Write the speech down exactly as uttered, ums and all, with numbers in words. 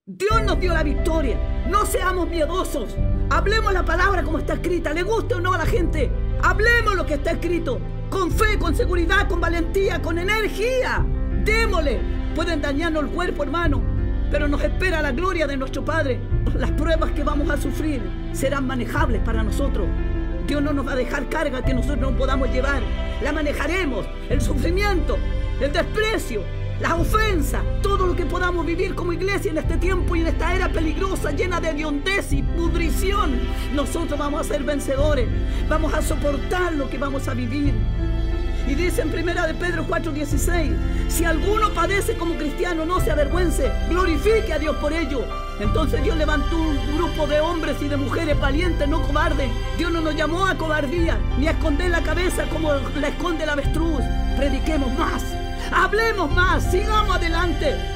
Dios nos dio la victoria. No seamos miedosos. Hablemos la palabra como está escrita. Le guste o no a la gente. Hablemos lo que está escrito. Con fe, con seguridad, con valentía, con energía. Démosle. Pueden dañarnos el cuerpo, hermano, pero nos espera la gloria de nuestro Padre. Las pruebas que vamos a sufrir serán manejables para nosotros. Dios no nos va a dejar carga que nosotros no podamos llevar. La manejaremos. El sufrimiento, el desprecio, las ofensas, todo lo que podamos vivir como iglesia en este tiempo y en esta era peligrosa, llena de hediondez y pudrición. Nosotros vamos a ser vencedores. Vamos a soportar lo que vamos a vivir. Y dice en primera de Pedro cuatro dieciséis, si alguno padece como cristiano, no se avergüence, glorifique a Dios por ello. Entonces Dios levantó un grupo de hombres y de mujeres valientes, no cobardes. Dios no nos llamó a cobardía, ni a esconder la cabeza como la esconde el avestruz. Prediquemos más, hablemos más, sigamos adelante.